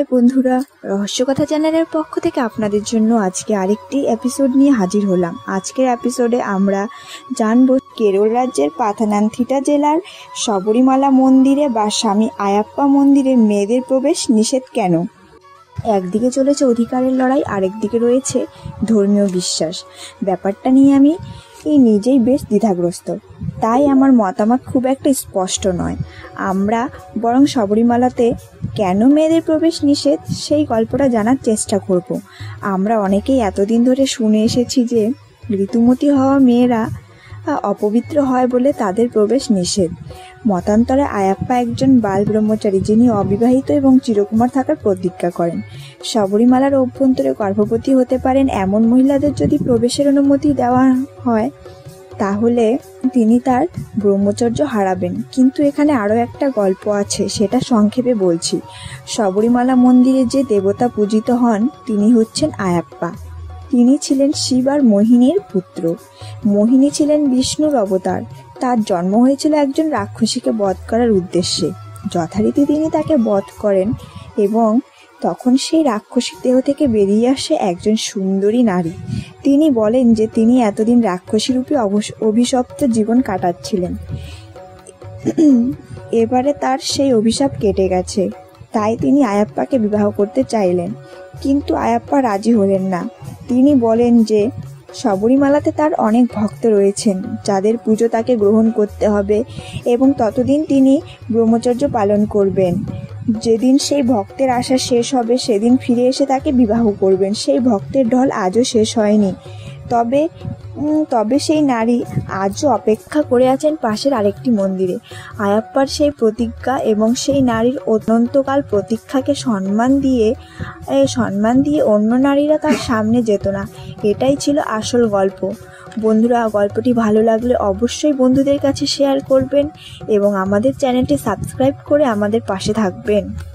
বন্ধুরা, রহস্যকথা চ্যানেলের পক্ষ থেকে আপনাদের জন্য আজকে আরেকটি এপিসোড নিয়ে হাজির হলাম। আজকের এপিসোডে আমরা জানব কেরল রাজ্যের পাথানামথিটা জেলার শবরীমালা মন্দিরে বা স্বামী আয়াপ্পা মন্দিরে মেয়েদের প্রবেশ নিষেধ কেন। একদিকে চলেছে অধিকারের লড়াই, আরেকদিকে রয়েছে ধর্মীয় বিশ্বাস। ব্যাপারটা নিয়ে আমি নিজেই বেশ দ্বিধাগ্রস্ত, তাই আমার মতামত খুব একটা স্পষ্ট নয়। আমরা বরং শবরীমালাতে কেন মেয়েদের প্রবেশ নিষেধ সেই গল্পটা জানার চেষ্টা করব। আমরা অনেকেই এতদিন ধরে শুনে এসেছি যে ঋতুমতী হওয়া মেয়েরা অপবিত্র হয় বলে তাদের প্রবেশ নিষেধ। মতান্তরে আয়াপ্পা একজন বাল ব্রহ্মচারী, যিনি অবিবাহিত এবং চিরকুমার থাকার প্রতিজ্ঞা করেন। শবরীমালার অভ্যন্তরে গর্ভবতী হতে পারেন এমন মহিলাদের যদি প্রবেশের অনুমতি দেওয়া হয়, তাহলে তিনি তার ব্রহ্মচর্য হারাবেন। কিন্তু এখানে আরও একটা গল্প আছে, সেটা সংক্ষেপে বলছি। শবরীমালা মন্দিরে যে দেবতা পূজিত হন তিনি হচ্ছেন আয়াপ্পা। তিনি ছিলেন শিব আর মোহিনীর পুত্র। মোহিনী ছিলেন বিষ্ণুর অবতার। তার জন্ম হয়েছিল একজন রাক্ষসীকে বধ করার উদ্দেশ্যে। যথারীতি তিনি তাকে বধ করেন এবং তখন সেই রাক্ষসীর দেহ থেকে বেরিয়ে আসে একজন সুন্দরী নারী। তিনি বলেন যে তিনি এতদিন রাক্ষসী রূপে অভিশপ্ত জীবন কাটাচ্ছিলেন। এবারে তার সেই অভিশাপ কেটে গেছে, তাই তিনি আয়াপ্পাকে বিবাহ করতে চাইলেন। কিন্তু আয়াপ্পা রাজি হলেন না। তিনি বলেন যে শবরীমালাতে তার অনেক ভক্ত রয়েছেন, যাদের পুজো তাকে গ্রহণ করতে হবে এবং ততদিন তিনি ব্রহ্মচর্য পালন করবেন। যেদিন সেই ভক্তের আশা শেষ হবে সেদিন ফিরে এসে তাকে বিবাহ করবেন। সেই ভক্তের ঢল আজও শেষ হয়নি। তবে সেই নারী আজও অপেক্ষা করে আছেন পাশের আরেকটি মন্দিরে। আয়াপ্পার সেই প্রতিজ্ঞা এবং সেই নারীর অনন্তকাল প্রতীক্ষাকে সম্মান দিয়ে অন্য নারীরা তার সামনে যেত না। এটাই ছিল আসল গল্প। বন্ধুরা, গল্পটি ভালো লাগলে অবশ্যই বন্ধুদের কাছে শেয়ার করবেন এবং আমাদের চ্যানেলটি সাবস্ক্রাইব করে আমাদের পাশে থাকবেন।